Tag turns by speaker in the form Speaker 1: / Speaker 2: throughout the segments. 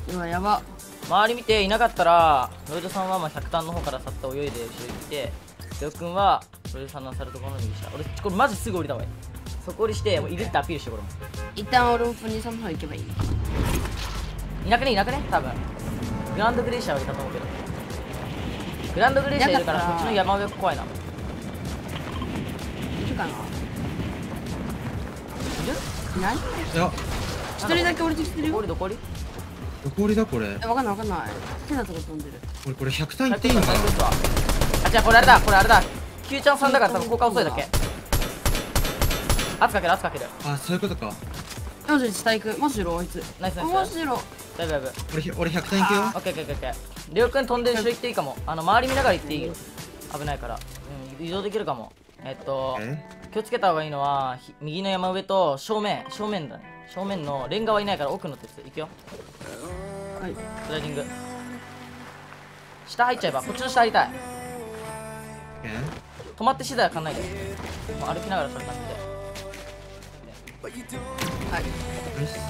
Speaker 1: うわ、やば。
Speaker 2: 周り見ていなかったらロイドさんはまあ100ターンの方からさっと泳いで後ろ行ってレオくんはロイドさんの去るところの右下。俺これマジすぐ降りた方がいい。そこ降りしてもういるってアピールしてこれも
Speaker 1: 一旦俺もプニさんの方行けばいい。
Speaker 2: いなくね多分グランドグレイシャーはいたと思うけどグランドグレイシャーいるからこっちの山上怖いな。い
Speaker 1: いるかな。
Speaker 2: る
Speaker 1: いない。
Speaker 3: いや、
Speaker 1: 一人だけ降りてきてるよ。
Speaker 2: どこ降り
Speaker 3: どこ降りだこれ。
Speaker 1: わかんないわかんない。変なとこ飛んでる。
Speaker 3: 俺これ100単位っていいのかな。
Speaker 2: あ、じゃあこれあれだキューちゃんさんだから多分効果遅いだけ。圧かける
Speaker 3: あ、そういうことか。
Speaker 1: よし、下行く。マジロあいつ。
Speaker 2: ナイス
Speaker 1: マジロ。
Speaker 2: だいぶ
Speaker 3: 俺100単位いくよ。
Speaker 2: オッケーレオくん飛んで後ろ行っていいかも。周り見ながら行っていいよ。危ないから移動できるかも。気をつけた方がいいのは右の山上と正面だね。正面のレンガはいないから奥の鉄行くよ。
Speaker 1: はい。
Speaker 2: スライディング下入っちゃえばこっちの下入りたい。止まって資材はかんないでもう歩きながらそれ感じで。
Speaker 1: はい。
Speaker 3: ナイス。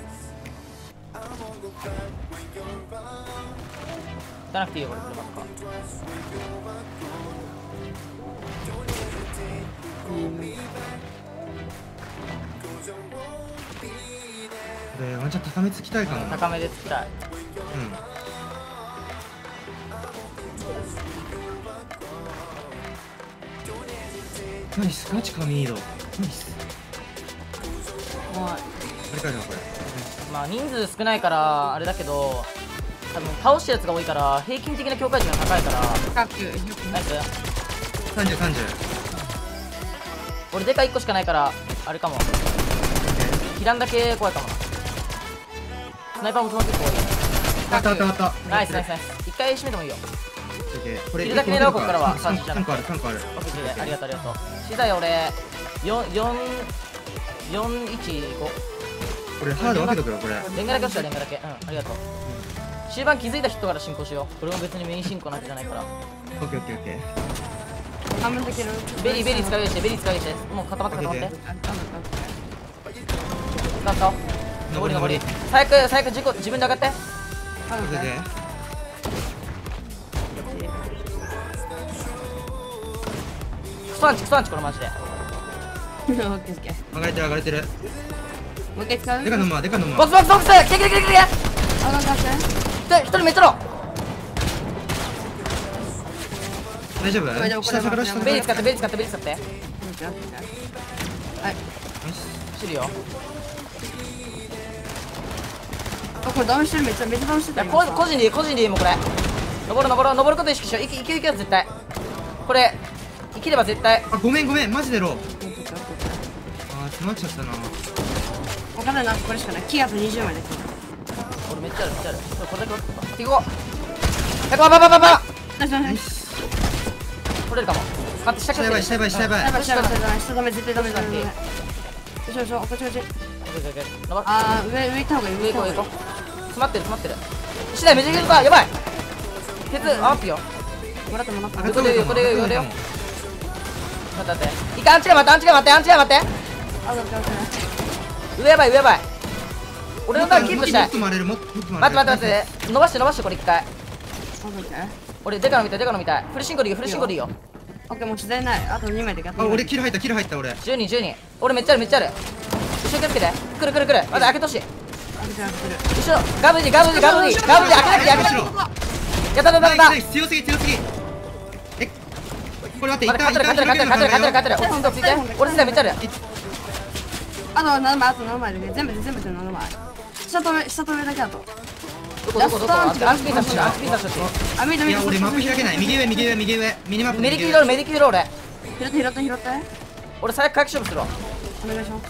Speaker 2: 行かなくていいよこれ車とか。
Speaker 3: これワンチャン高めつきたいかも。
Speaker 2: 高めでつきたい。
Speaker 3: ナイス、ガチ神移動。ナイス。
Speaker 1: はい。
Speaker 3: あれかじゃんこれ。
Speaker 2: まあ人数少ないからあれだけど多分倒したやつが多いから平均的な境界値が高いから。
Speaker 1: 深く。
Speaker 2: ナイス。
Speaker 3: 30。
Speaker 2: 俺デカ1個しかないからあれかも。被弾だけ怖いかもな。スナイパーもその結構多い。
Speaker 3: あった。
Speaker 2: ナイス。一回閉めてもいいよ。
Speaker 3: これ
Speaker 2: いるだけ狙うこっからは
Speaker 3: 3個ある。
Speaker 2: オッケーありがとう。資材俺415。
Speaker 3: これハード分けとくよこれ。
Speaker 2: レンガだけ押したレンガだけ。ありがとう。終盤気づいた人から進行しよう。これも別にメイン進行なんてじゃないから。
Speaker 3: オッケー。
Speaker 1: 半分できる。
Speaker 2: ベリー使うようにしてもう固まって使った残り最悪自分で上がって。クソアンチこれマジで。
Speaker 1: 上
Speaker 3: 上がれてる。
Speaker 1: もう一回使う。
Speaker 3: でか飲むわ。
Speaker 2: ボックス来て
Speaker 1: あ、頑張って。
Speaker 2: 一人めっちゃろ。
Speaker 3: 大丈夫。下から
Speaker 2: ベリー使って。
Speaker 1: はい。
Speaker 2: 知るよ。
Speaker 1: あ、これダウンしてる。めっちゃダウンしてた。
Speaker 2: 個人でいいもうこれ。登ること意識しよう。いけ絶対。これ生きれば絶対。
Speaker 3: あ、ごめんマジでロー。詰まっちゃったな。
Speaker 1: わかんないな。これしかない。キーあと20枚で。
Speaker 2: 俺めっちゃある。これだけ行こう。バ
Speaker 1: ナイス。
Speaker 2: 取れるかも。待って下やばい。
Speaker 1: 下ダメ。絶対ダメ。よし。こっち。あー、上行った方がいい。
Speaker 2: 上行こう。詰まってる。資材めちゃくちゃやばい。鉄アップよ。
Speaker 1: もらった。
Speaker 2: 横でよ。待って。一回アンチが待って。上やばい。俺のターンキープしたい。待って。伸ばしてこれ一回。俺デカの見たい。フルシンコでいいよ。
Speaker 1: オッケー、もう自然ない。あと2枚でガッと。
Speaker 3: あ、俺キル入った俺。
Speaker 2: 12。俺めっちゃある。後ろ気をつけて。来る。待って開けてほしい。後ろガブジ開けなくて。やった。
Speaker 3: 強すぎ。これ待って。
Speaker 2: 勝ってる。俺世代めっちゃある。
Speaker 1: あと7枚で全部で7枚。下と上だけだと。
Speaker 2: どこアンチピンさせて。
Speaker 1: あ、見
Speaker 3: いや、俺マップ開けない。右上。ミニマップ。
Speaker 2: メディキルロール俺。
Speaker 1: 拾って。
Speaker 2: 俺最悪回復勝負するわ。
Speaker 1: お願いします。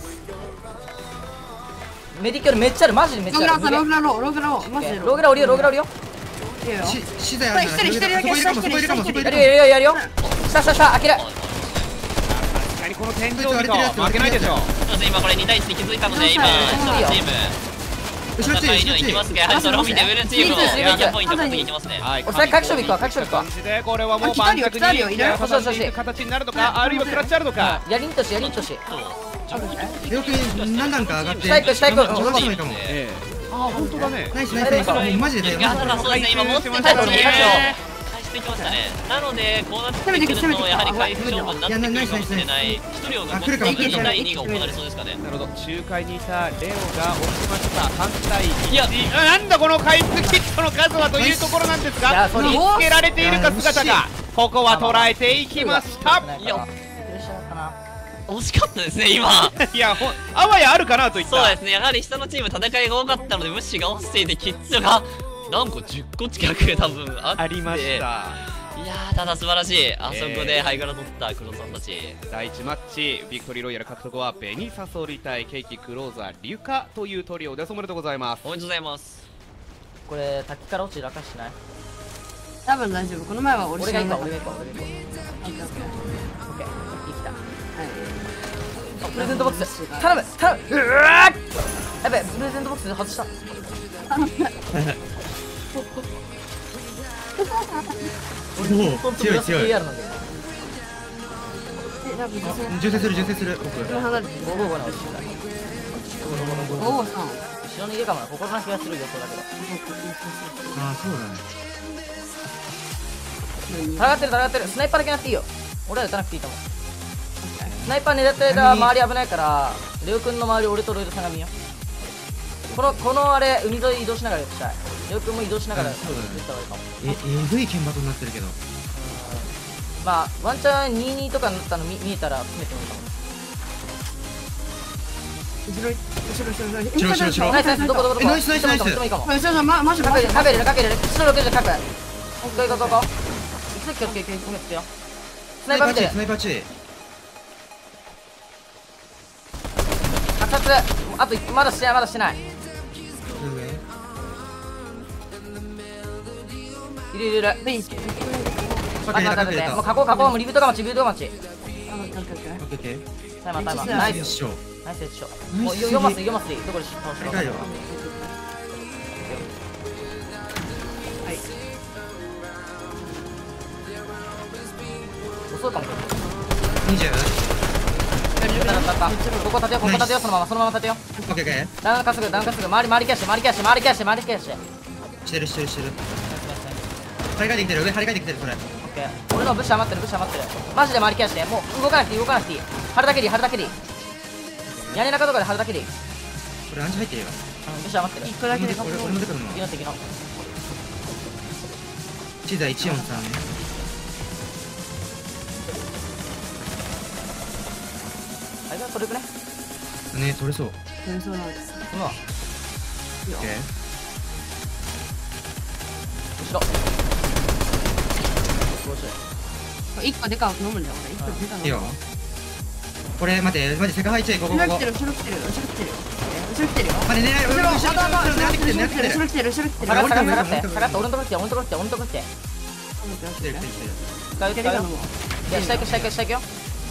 Speaker 2: メディキルめっちゃある。マジでめっちゃある。
Speaker 1: ローグラマジで
Speaker 2: ローグラ降りよ。
Speaker 3: 資材ある。
Speaker 1: 一人だけ。
Speaker 3: そこいるかも。
Speaker 2: やるよ。下開ける。
Speaker 4: この天井人負けないでしょ。
Speaker 5: 今これ2対1で気づいたので、今下のチーム
Speaker 3: 後ろ
Speaker 5: 行きますけど、それを見て上のチームの400ポイント稼ぎに行きますね。
Speaker 2: 俺最悪回復勝負行くわ。
Speaker 4: これはもう盤石に形になるのか、あるいはクラッチあるのか。
Speaker 2: やりんとし。
Speaker 3: よく何段か上がって。
Speaker 2: 下行く。
Speaker 3: 戻してもいいかも。
Speaker 4: 本当だね。
Speaker 3: ナイスナイスナイス。もうマジで
Speaker 5: いやだからそうですね、今持ってたのに返してきましたね。なのでこうなってくるとやはり回復勝負になってくるかもしれない。一人を残って2対2が行われそうですかね。
Speaker 4: なるほど、仲介にいたレオが押しました。反対
Speaker 5: いや
Speaker 4: なんだこの回復キットの数はというところなんですが、見つけられているか姿が、ここは捉えていきました。
Speaker 5: いや惜しかったですね今。
Speaker 4: いやあわやあるかなといった。
Speaker 5: そうですね、やはり下のチーム戦いが多かったので無視が落ちていてキッズが何個10個近く多分あ
Speaker 4: りました。
Speaker 5: いやーただ素晴らしい、あそこでハイガラ取った黒さんたち。
Speaker 4: 第1マッチビクトリーロイヤル獲得はベニサソリ対ケーキクローザーリュカというトリオです。おめでとうございます。
Speaker 5: おめでとうございます。
Speaker 2: これ滝から落ち落下しない？
Speaker 1: 多分大丈夫。この前は俺
Speaker 2: 俺が行こう。
Speaker 1: オッケー
Speaker 2: オッケー。生きた。
Speaker 1: はい
Speaker 2: プレゼントボックス頼むうわーやべプレゼントボックス外した
Speaker 3: おお強い強い。
Speaker 2: PR なんだよ
Speaker 3: 重生する重生する。僕
Speaker 1: 離れて
Speaker 2: 555に落ちてた
Speaker 1: おおさん
Speaker 2: 後ろにいるかもな、ここな気がする予想だけど
Speaker 3: ああそうだね。
Speaker 2: 戦ってるスナイパーだけなくていいよ。俺ら撃たなくていいと思う。スナイパー狙ってる周り危ないからレオくんの周り俺とロイドさんが見よう。このあれ海沿い移動しながら撃ちたい。レオくんも移動しながら撃った方がいいかも。
Speaker 3: えぐい剣幕になってるけど。
Speaker 2: まあワンチャン22とかになったの見えたら詰めてもいいかも。
Speaker 1: 後ろ
Speaker 2: ナイスナイスどこ
Speaker 3: ナイスナイスナイス。
Speaker 2: 行ってもいいかも。
Speaker 1: マジ
Speaker 2: かける後ろ60で書く。ここ行こう。気をつけよ。スナイパー見てる。
Speaker 3: スナイパーチ
Speaker 2: 爆殺あとまだしてない。いる待ってもう囲うもうリビュートが待ちタイマーナイス
Speaker 3: ショー。
Speaker 2: ナイスヘッドショー。もう読ますでいいどこで倒しろ。
Speaker 3: でかいよ。
Speaker 2: 遅いかも。
Speaker 3: 20。
Speaker 2: ここ立てよそのまま立てよ。
Speaker 3: オッケー。
Speaker 2: ダウンかすぐ周り消して
Speaker 3: してる。張り替えてきてる上張り替えてきてるそれ。
Speaker 2: オッケー。俺のブッシュ余ってるマジで周り消して。もう動かなくていい張るだけでいい屋根中とかで張るだけでいい。
Speaker 3: これアンチ入ってるよ。
Speaker 2: ブッシュ余ってる。
Speaker 1: 1個だけで
Speaker 3: 俺も出てるの。
Speaker 2: 敵の
Speaker 3: 地座143ね。
Speaker 2: あれが取れくね。
Speaker 3: ね取れそう。
Speaker 1: そうなんです
Speaker 2: うわ
Speaker 3: オッケー。
Speaker 2: 後ろ
Speaker 1: 1個でかく飲むんだよ俺。1個でか
Speaker 3: いいよ。これ待ってマジ世界入っちゃいここ。
Speaker 1: 後ろ来てるよ。
Speaker 3: 待って狙い
Speaker 2: 下がって俺のとこ来て
Speaker 3: 来てる。
Speaker 2: 使うよ。いや下行くよ。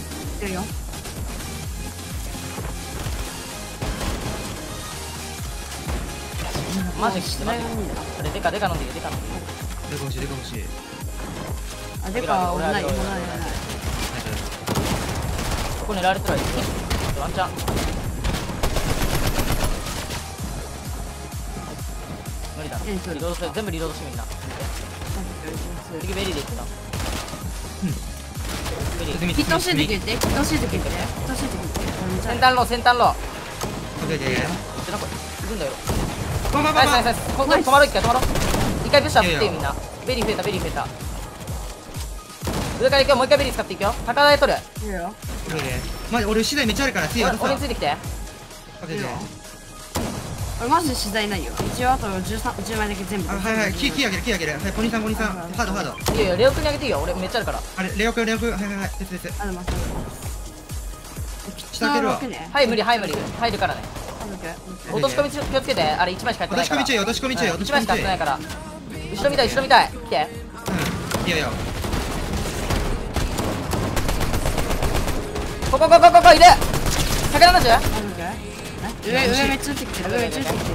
Speaker 2: マジきつない。これデカ飲んでいい。
Speaker 3: でか欲しい。
Speaker 1: あでか俺ない。
Speaker 2: ここ狙われてるわ。ワンチャン無理だ。リロードする。全部リロードしてみんな。次ベリーでいくな。
Speaker 1: ヒットシート切って。
Speaker 2: 先端ロー。
Speaker 3: オッケー。
Speaker 2: なんかいるんだよ。
Speaker 3: バ
Speaker 2: ナイス。止まろう。一回ブッシュ振ってみんな。ベリー増えた。上から行くよ。もう一回ベリー使っていくよ。高台取る。
Speaker 3: マジ俺資材めっちゃあるから
Speaker 2: 俺についてきて。
Speaker 1: 俺マジで資材ないよ。一応あと10枚だけ全部。
Speaker 3: はいキーあげる。はいポニーさんハード。
Speaker 2: いやレオ君にあげていいよ。俺めっちゃあるから。
Speaker 3: あれレオ君はい鉄下開けるわ。
Speaker 2: はい無理入るからね。落とし込み気をつけて。あれ1枚しかやってないから。
Speaker 3: 落とし込みちょい
Speaker 2: 1枚しかやってないから。後ろ見たい来て。
Speaker 3: いや
Speaker 2: こいる。170。
Speaker 1: 上めっちゃ撃ってきてる。
Speaker 2: やばい。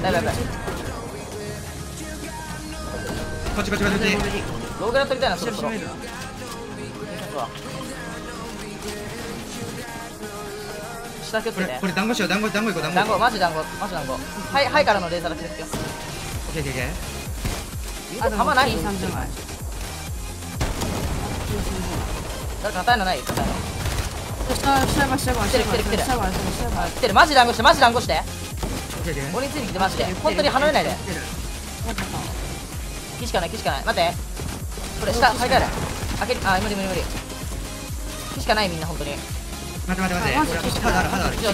Speaker 3: こっち
Speaker 2: ローグラ取りたいなそろそろ。 下気をつけて。
Speaker 3: これ団子しよう、団子行こう、団子。
Speaker 2: 団子、マジ団子。はいからのレーザーだけですよ。
Speaker 3: オッケーオッケーオッケー。
Speaker 1: あと
Speaker 2: 弾ないよ。
Speaker 1: 30枚。
Speaker 2: 誰か硬いのない？硬いの。来てる、マジ団子して、
Speaker 3: オッケーオッケー。
Speaker 2: 俺についてきてマジで。本当に離れないで。木しかない。待って。これ下、入れる。開ける。あ、無理。木しかないみんな、本当に。
Speaker 3: 待って。肌ある。
Speaker 2: よし。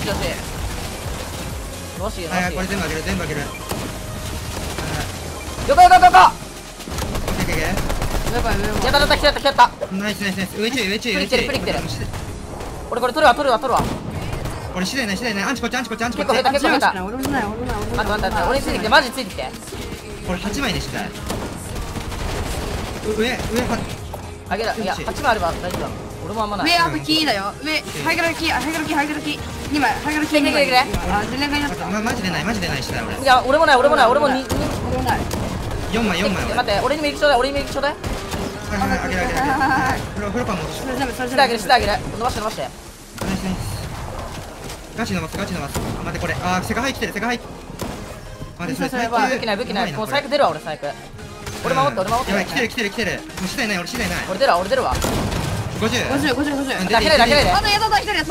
Speaker 2: どうしよう。
Speaker 3: はい、これ全部開ける。
Speaker 2: よこ。
Speaker 3: オッケーオッケー。
Speaker 2: やった。
Speaker 3: ナイス。上注意。
Speaker 2: プリ来てる。俺これ取るわ。
Speaker 3: これしない。アンチこっち。
Speaker 2: 結構下手。待って。俺についてきて、マジついてきて。
Speaker 3: これ8枚でしたい。上
Speaker 2: あげる。いや、8枚あれば大丈夫だ。俺もあんまない。
Speaker 1: 上あとキーだよ。上、ハイガラキ2枚。ハイガラキ2枚。あ、全然なった。
Speaker 3: マジでないしたい俺。
Speaker 2: いや、俺もない。俺も
Speaker 1: ない。
Speaker 3: 4枚
Speaker 2: 待って、俺にも行きちょうだい。
Speaker 3: はい、あげる。フロパン戻し
Speaker 1: それ全部。
Speaker 2: 下上げる。伸ばして。
Speaker 3: ナイス。ガチ伸ばす。待ってこれ。あ、セカハイ来てる。待ってそれ
Speaker 1: それは
Speaker 2: 武器ない。もう最悪出るわ、俺最悪。俺守って。
Speaker 3: やばい、来てる。もう次第ない。
Speaker 2: 俺出るわ。
Speaker 3: 50。
Speaker 1: だけで。
Speaker 2: だけで。
Speaker 1: あとやった1人やった。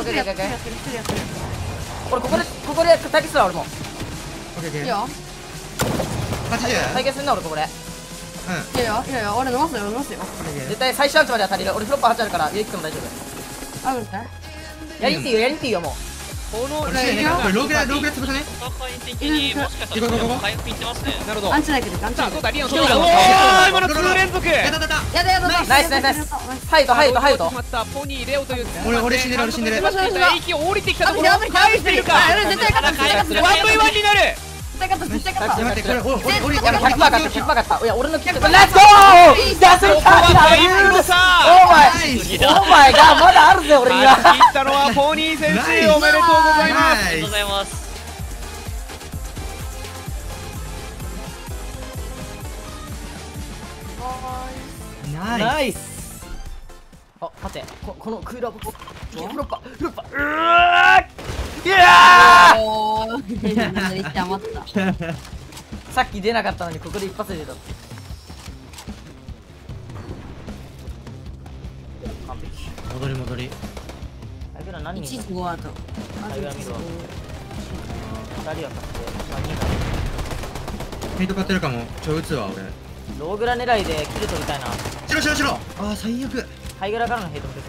Speaker 2: 俺ここで対決するわ、俺も。
Speaker 1: いいよ。
Speaker 3: 80。
Speaker 2: 対決すんな、俺ここで。
Speaker 1: いいよ。俺飲ますよ。
Speaker 2: 絶対最終アンチまでは足りる。俺フロッパー8あるからやりきっても大丈夫。
Speaker 1: あるんかい？
Speaker 2: やりきっていいよもう。
Speaker 4: この
Speaker 3: これローグラ潰さね。
Speaker 5: 戦い的にもしかしたら回復いってますね。
Speaker 4: なるほど。
Speaker 1: アンチだけで。
Speaker 4: さあどうだリオン。
Speaker 2: おー
Speaker 4: 今の2連続。
Speaker 3: やった。
Speaker 1: やだ。
Speaker 2: ナイス。ハイト。
Speaker 4: しまったポニーレオという。
Speaker 3: 俺死んでる。
Speaker 4: 息を降りてきたところ返しているか。
Speaker 1: 絶対勝った。
Speaker 4: 1v1 になる。
Speaker 1: 絶対勝った。
Speaker 3: 待ってこれ俺
Speaker 2: 100%勝った。いや俺のキック。レッツゴー。ダスル
Speaker 4: ここはタイムの差。
Speaker 2: オーマイガーまだあるぜ俺には。
Speaker 4: 切ったのはポニー先生おめでとうございます。
Speaker 5: ありがとうございます。
Speaker 3: ナイス。
Speaker 2: あ、待って、このクーラーボックス。フロッパ。いやー。さっき出なかったのにここで一発で出た。完璧。
Speaker 3: 戻り。
Speaker 2: あいくら何人いるの？
Speaker 1: 1-5あと。
Speaker 2: あいくら見るわ。2人は勝って3人だ。
Speaker 3: ヘイト買ってるかも。撃つわ俺。
Speaker 2: ローグラ狙いでキル取りたいな。
Speaker 3: 白。あー最悪。
Speaker 2: ハイグラからのヘイトも出てる。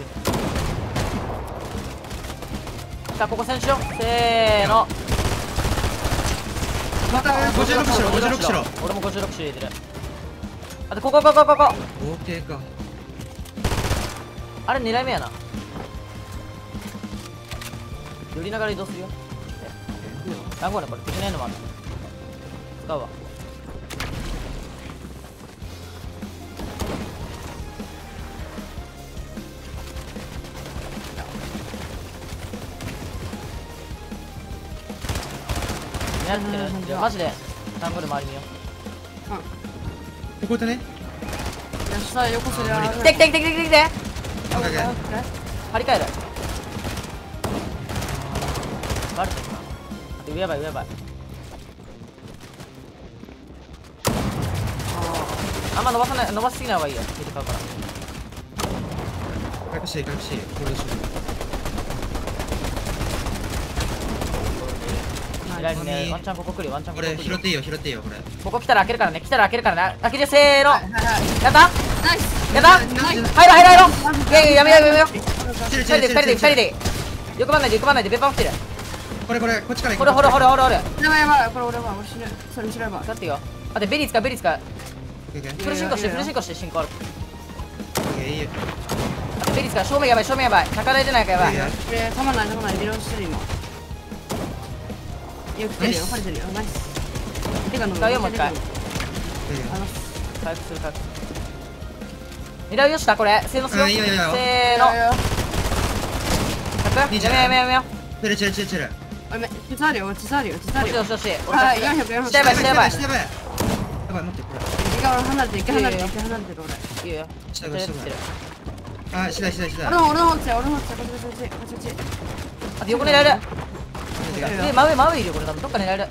Speaker 2: さあここ選手よ。せーの。
Speaker 3: また56白。
Speaker 2: 俺も56種入れてる。あとここ。
Speaker 3: オーケーか。
Speaker 2: あれ狙い目やな。寄りながら移動するよ。団子ね、これできないのもある。使うわ。やってる。マジで団子で周り見よ
Speaker 3: ここでね。
Speaker 1: 横それは。
Speaker 2: 来て。
Speaker 3: オッケー。
Speaker 2: 張り替える。バレてるな。上やばい。あんま伸ばしすぎない方がいいよ。見て買うから。
Speaker 3: 隠し。これでしょ。
Speaker 2: 左にね、ワンチャンここ来るよ。
Speaker 3: これ拾っていいよこれ。
Speaker 2: ここ来たら開けるからね。開ける。開けてせーの。やった
Speaker 1: ナイス。
Speaker 2: 入ろ。いやめよ。2人で。欲張んないで。別班来てる。
Speaker 3: これこっちから行
Speaker 2: ほら。
Speaker 1: やばい。これ俺死ぬ。それにしれば。
Speaker 2: だってよ。あ、でベリー使う。フル進行して進行ある。
Speaker 3: いいよ。
Speaker 2: ベリー使う。正面やばい。高台出ないかやばい。
Speaker 1: たまないリロードしてる今。よく来てるよ。ナイス。
Speaker 2: 使うよもう一回。回復する。狙うよしたこれ。せーのすよ。せーの。100。やめよ。
Speaker 3: チェル。
Speaker 1: 実あるよ。
Speaker 2: よし。
Speaker 1: はい、400。
Speaker 2: 下やばい。
Speaker 3: やばい待ってこれ。
Speaker 1: 離れてる俺。
Speaker 2: いいよ。
Speaker 3: 下あ、下
Speaker 1: 俺の方来てこっち。
Speaker 2: あと横狙える。 違う。上、真上いるよ、これ多分。どっか狙える。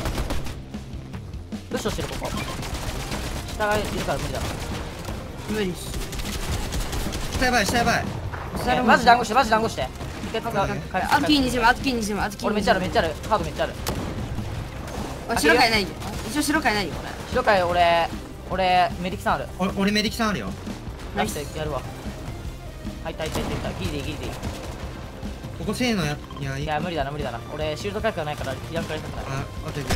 Speaker 2: プッシュしてる、ここ。下がいるから無理だ。
Speaker 1: 無理っす。
Speaker 3: 下やばい下やばい。
Speaker 2: マジ団子して、マジ団子して。
Speaker 1: アキーにしろ、アキーにしろ、アキーにしろ。
Speaker 2: 俺めっちゃある、めっちゃある。カードめっちゃある。
Speaker 1: 白貝ないよ。一応白貝ないよ、これ。
Speaker 2: 白貝俺メディキさんある。
Speaker 3: 俺メディキさんあるよ。
Speaker 2: ナイスやるわ。はいたいたいたいた。ギリでいいギリでいい。
Speaker 3: ここせーのや
Speaker 2: いや無理だな無理だな。俺シールド回復がないからやるからやりたくない。
Speaker 3: あ、オッケー。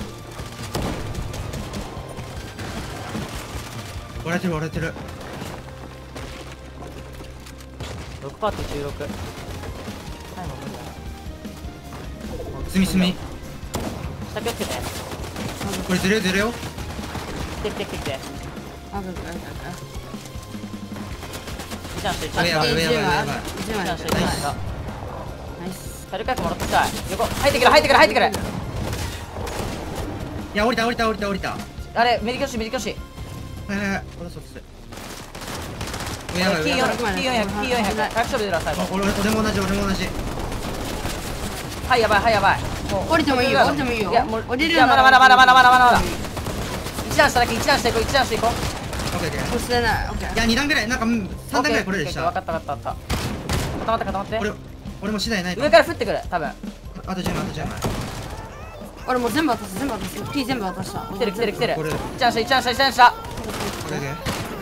Speaker 3: 割れてる割れてる。
Speaker 2: 6パート16。はい、もう無理だな。
Speaker 3: すみすみ。
Speaker 2: 下気をつけて。
Speaker 3: これずれずれよ。
Speaker 2: 来て来て来て来て。一段して一段して。
Speaker 3: やばいやばいやばいやばい。
Speaker 2: 一段して一段して。
Speaker 1: ナイス。
Speaker 2: サル回復もらってきたい。横入ってくる入ってくる入ってくる。
Speaker 3: いや降りた降りた降りた降りた。
Speaker 2: あれメディキョシメディキョシ。
Speaker 3: はいはいはい。俺そっちで。
Speaker 2: キー400キー400回復処理出るわ最後。
Speaker 3: 俺も同じ俺も同じ。
Speaker 2: はいやばいはいやばい。
Speaker 1: 降りてもいいよ降りてもいいよ。
Speaker 2: いやもう
Speaker 1: 降りる
Speaker 2: いやまだまだまだまだまだまだまだ。一段下だけ一段していこう一段していこう。
Speaker 3: オッケーオッケー。
Speaker 1: もう捨てない。オッケー。
Speaker 3: いや2段ぐらいなんか3段ぐらいこれでした。
Speaker 2: 分かった分かった分かった。固まって固まって。
Speaker 3: 俺も次第ない
Speaker 2: 上から降ってくる多分。
Speaker 3: あと10枚あと10枚。
Speaker 1: 俺もう全部渡す全部渡す。キー全部渡した。
Speaker 2: 来てる来てる来てる。
Speaker 3: これ
Speaker 2: 一段下一段下一段下。
Speaker 3: オッケーオッケー。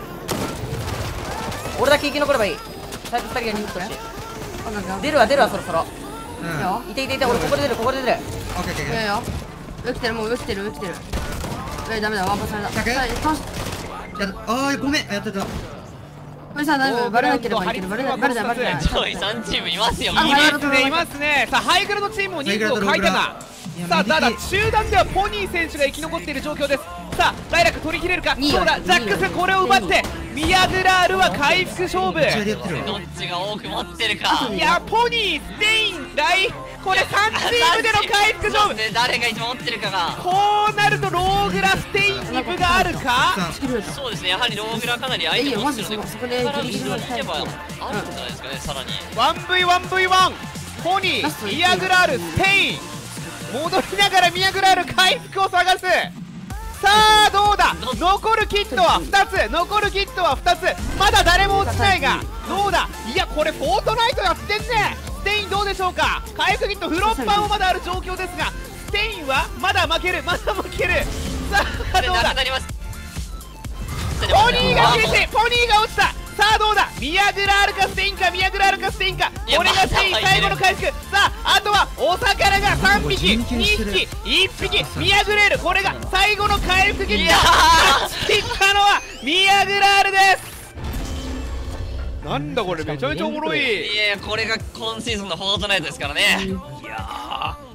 Speaker 2: 俺だけ生き残ればいい。最初2人が逃げてほしい。出るわ出るわそろそろ。
Speaker 3: うん。
Speaker 2: いていていて俺ここで出るここで出る。
Speaker 3: オッケーオッケー。
Speaker 1: いやいや上来てるもう上来てる上来てる。ダメだワンパスされた。
Speaker 3: 100？ごめんやってた。
Speaker 1: これさ大丈夫バレなければいけるバレない。
Speaker 5: 上位3チームいますよ。
Speaker 4: いますねいますね。さあハイグラのチームも人数を書いたが、さあただ中段ではポニー選手が生き残っている状況です。さあライラック取り切れるか。そうだジャックスこれを奪ってミヤグラールは回復勝負。
Speaker 5: どっちが多く持ってるか。
Speaker 4: いやポニーステインライこれ3チームでの回復勝負。
Speaker 5: 誰が一番持ってるかが。
Speaker 4: こうなるとローグラステインに分があるか。
Speaker 5: そうですねやはりローグラかなり相手持ってるので
Speaker 1: そこでギリギリの
Speaker 5: いけばあるんじゃないですかねさらに。
Speaker 4: 1v1v1 ポニーミヤグラールステイン戻りながらミヤグラール回復を探す。さあどうだ残るキットは2つ残るキットは2つまだ誰も落ちないがどうだ。いやこれフォートナイトやってんね。ステインどうでしょうか。回復キットフロッパーもまだある状況ですがステインはまだ負けるまだ負ける。さあどうだポニーが消えてポニーが落ちた。さあどうだミヤグラールかステインかミヤグラールかステインか。これがステイン最後の回復。さああとはお魚が3匹2匹1匹ミヤグレールこれが最後の回復キット。切ったのはミヤグラールです。なんだこれめちゃめちゃおもろい。
Speaker 5: いやこれが今シーズンのフォートナイトですからね。いや